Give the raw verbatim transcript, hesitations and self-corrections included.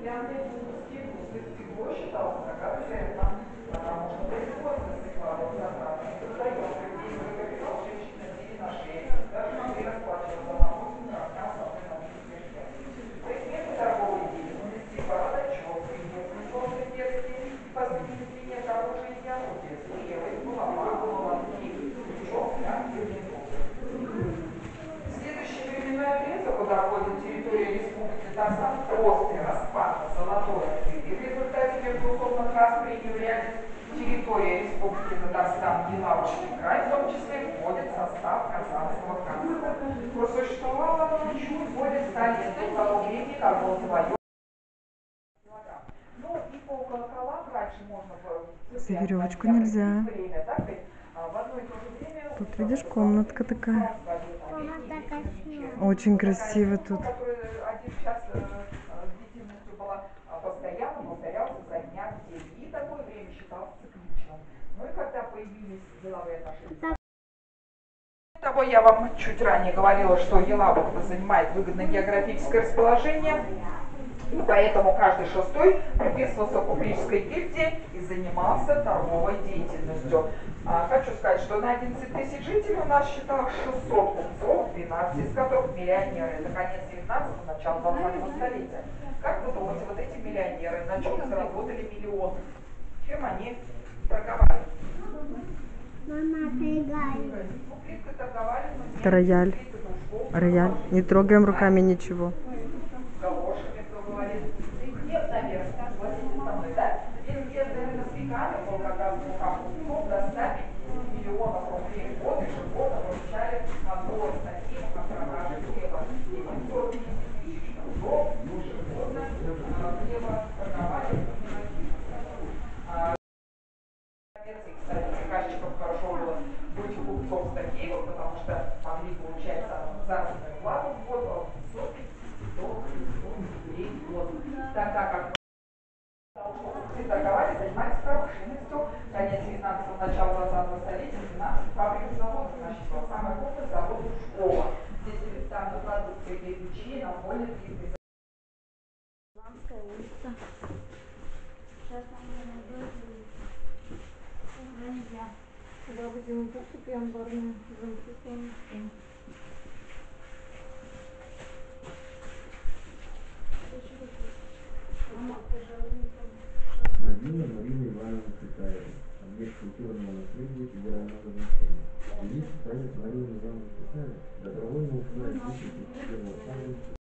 куда входит территория Республики Татарстан, после распада Золотой Орды, в результате междуусобных расприй являлись территория Республики Татарстан, Елабужский край, в том числе входит в состав Казанского ханства. Просуществовало оно чуть более ста лет до того времени, как был завоеван. Ну и по колоколам раньше можно было... За веревочку нельзя. Тут, видишь, комнатка такая. Очень красиво тут. Один час длительностью была постоянно повторялся за дня в день. И такое время считалось цикличным. Ну и когда появились деловые отношения... Того я вам чуть ранее говорила, что Елабуга занимает выгодное географическое расположение. И поэтому каждый шестой приписывался к купеческой гильдии и занимался торговой деятельностью. А, хочу сказать, что на одиннадцать тысяч жителей у нас считалось шестьсот купцов, двенадцать из которых миллионеры. Это конец девятнадцатого, начало двадцатого столетия. Как вы думаете, вот эти миллионеры на чем заработали миллионы? Чем они торговали? Ну, плиткой торговали, но Это рояль. Рояль. Не трогаем руками ничего. галошами, кто говорит. Нет, наверное, согласитесь со мной, да? Известными веками был как раз в руках купцов до ста пятидесяти миллионов рублей в год ежегодно получали от доллара таких от продажи хлеба. И сорок тысяч пудов ежегодно хлеба торговали. Кстати, приказчикам хорошо было быть купцом с таких, потому что могли получать заработную плату в год от сотни до рублей в год. Тогда как купцы торговали, занимались промышленностью. Конец девятнадцатого, начало двадцатого столетия, двенадцать фабрик и заводов насчитывал. Самый крупный завод Ушкова. Здесь представлена продукция кирпичей, напольной плитки. Казанская улица. Сейчас нам надо нельзя. Когда будем кушать, я амбарные замки полностью. Марина Марина Ивановна Цветаева. Объект культурного наследия федерального значения. Великий память Марины Ивановны Цветаевой добровольно ушла из тысяча девятьсот первого года.